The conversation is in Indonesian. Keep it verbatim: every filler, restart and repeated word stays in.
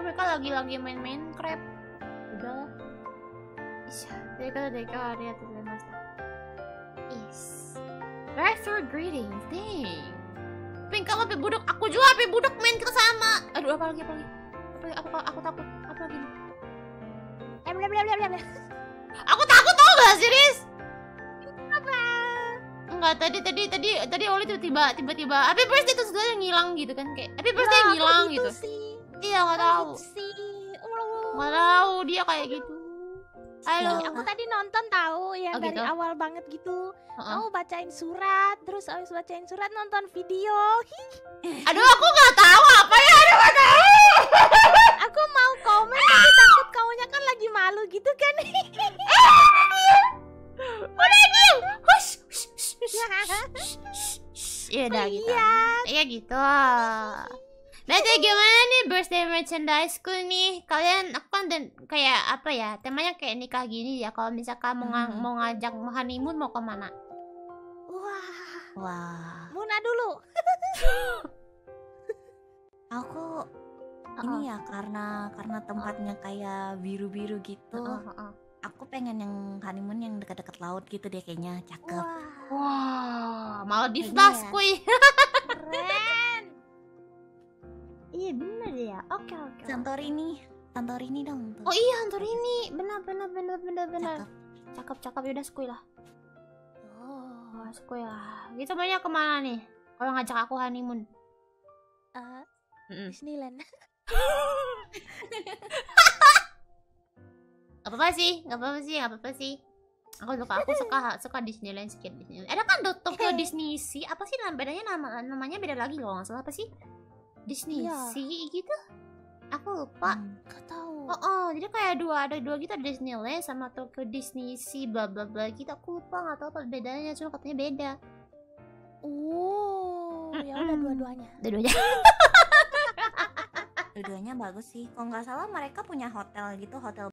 mereka lagi lagi main Minecraft. Udah. Isya, dari kata dari kata dia tuh mas. Yes. Retro greetings, dang. Pink kamu api budak, aku juga api budak main kita sama. Aduh apa lagi apa lagi? Apa lagi? Aku aku takut. Apa lagi? Eh bla bla bla bla bla. Aku takut tau gak sih, Riz? Apa? Enggak, tadi tadi tadi tadi Oli tuh tiba tiba-tiba happy birthday terus dia ngilang gitu kan kayak happy birthday Lah, ngilang kok gitu. sih? Iya nggak Kok tahu. gitu sih? Oh. Nggak tahu dia kayak gitu. Halo. Ih, aku tadi nonton tahu yang Oh, dari gitu? awal banget gitu. Uh-uh. Kamu bacain surat, terus abis bacain surat nonton video. Aduh aku nggak tahu apa ya, aduh nggak tahu. Aku mau komen tapi takut kaunya kan lagi malu gitu kan. Udah diam. Hush. hush, hush, hush, hush, hush, hush. Iya dah Oh, gitu. iya. Iya gitu. Berarti gimana nih birthday merchandise-ku nih? Kalian aku kan dan kayak apa ya? Temanya kayak nikah gini ya. Kalau misalkan mau, nga- Hmm. mau ngajak mau honeymoon mau kemana? Wah, Wah, Muna dulu. aku ini ya karena karena tempatnya kayak biru-biru gitu. Heeh, heeh. Aku pengen yang honeymoon yang dekat-dekat laut gitu deh kayaknya, cakep. Wah, Wah, Maldives Kayaknya lah, ya. kuy. keren. Iya bener ya. Oke oke. Santorini, Santorini dong tuh. Oh iya Santorini, benar benar benar benar benar. Cakep. Cakep cakep yaudah skuy lah. Oh, Oh skuy lah. Kita banyak kemana nih? Kalau ngajak aku honeymoon. uh, Mm-mm. Disneyland. Gak apa-apa sih, gak apa-apa sih, gak apa-apa sih. Aku suka, aku suka, suka Disneyland sedikit Disneyland. Ada kan do- Tokyo Disney Sea, apa sih nama bedanya nama namanya beda lagi loh, nggak salah apa sih? Disney Iya. Sea gitu? Aku lupa. Hmm. Gak tahu. Oh, oh, jadi kayak dua ada dua gitu ada Disneyland sama Tokyo Disney Sea bla bla bla gitu. Aku lupa nggak tahu apa bedanya, cuma katanya beda. Oh, ya udah Mm-mm. dua-duanya. Dua-duanya. Dua-duanya bagus sih. Kalau nggak salah mereka punya hotel gitu, hotel